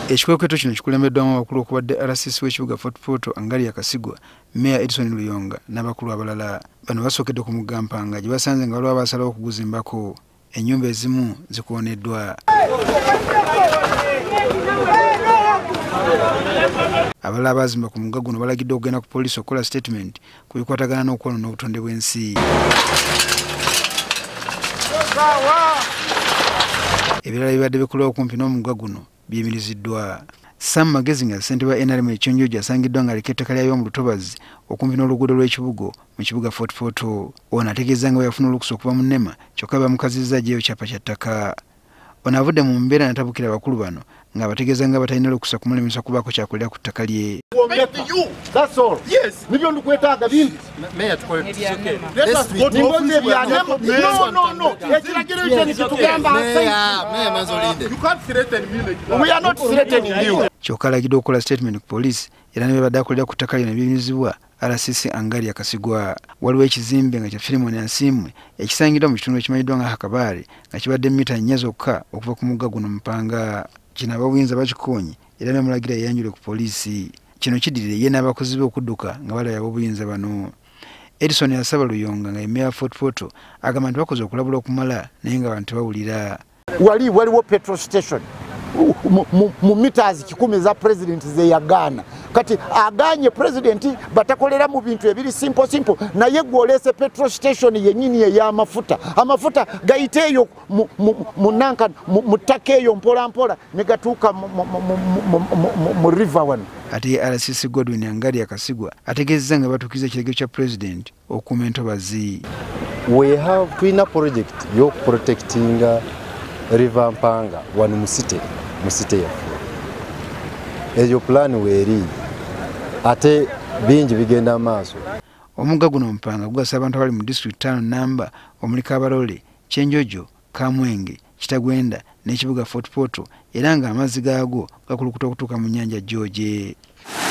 Ekikwekweto kino kikulembeddwamu abakulu okubadde RCC w'ekibuga Fortportal Angali Akasigwa, Mayor Edison Luyonga n'abakulu abalala. Bano basookedde ku mugga Mpanga gye basanze nga waliwo abasalawo okuguzimbako ennyumba ezimu zikooneddwa. Abalala abazimba ku mugga guno balagidde okugenda ku poliisi okukola statement ku bikwatagana n'okwonoona obutonde bw'ensi. Ebirala bibadde bikolebwa okumpi n'omugga guno biyimiriziddwa. Sam Magezi nga ssentebe wa NRM Ekyonjojo asangiddwa ng'aliko ettaka lyayo mu ntobazzi okumpi n'oluguudo lw'ekibugo mu kibuga Fortportal. Ono ategeeza nga bwe yafuna olukusa okuva mu nnema kyokka bamukazizza aggyeyo kyapa kya ttaka. Ono avudde mu mbeera n'atabukira abakulu bano ng'abategeeza nga batalina olukusa kumulemesa kubaako kyakolera ku ttaka lye. That's all. Yes. Nibyo ndukwetaaga bindi. Mayor Let's go to No. Ekiragiro ekyo nikitugamba You can't threaten me. We are not threatening you. Kyokka alagidde okukola statement ku poliisi era ne babadde akolera ku ttaka lye nebiyimizibwa RCC Angali Akasigwa. Waliwo ekizimbe nga kya Filimoni Ansiimwe ekisangiddwa mu kitundu ekimanyiddwa nga Hakabaale nga kibadde mita 4 zokka okuva ku mugga guno Mpanga. Kino ab'obuyinza bakikoonye era ne mulagira yeyanjule ku poliisi. Kino kiddirira ye n'abakozi be okudduka nga balabya ab'obuyinza bano. Edison yasaba Luyonga nga Mayor Fortportal agamba nti bakoze okulabula okumala naye nga abantu tebawulira. Waliwo petrol station mu meters 10 za president ze yagaana. Kati aganye president batakolera mu bintu ebiri simple naye gwolese petrol station yennyini ey'amafuta. Amafuta gayiteeyo mu nanka mu ttaka eyo mpola ne gatuuka mu river wano. Ate RCC Godwin Angali Akasigwa ategeezeza nga batuukiza ekiragiro kya president okuuma entobazzi. We have twina project y'okuprotecting river Mpanga wano mu city yaffe. Eyo plan weeri ate bingi bigenda maaso. Omugga guno Mpanga gugasa abantu abali mu district 5 namba omuli Kabarole, Kyenjojo, Kamwenge, Kitagwenda n'ekibuga Fortportal era nga amazzi gaagwo gakulukuta okutuuka mu nnyanja George.